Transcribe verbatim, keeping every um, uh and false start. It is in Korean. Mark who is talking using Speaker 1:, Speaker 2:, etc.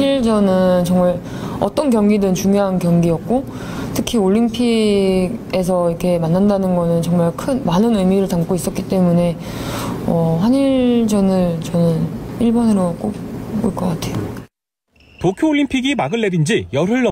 Speaker 1: 한일전은 정말 어떤 경기든 중요한 경기였고 특히 올림픽에서 이렇게 만난다는 거는 정말 큰 많은 의미를 담고 있었기 때문에 어, 한일전을 저는 일 번으로 꼽을 것 같아요.
Speaker 2: 도쿄올림픽이 막을 내린 지 열흘 넘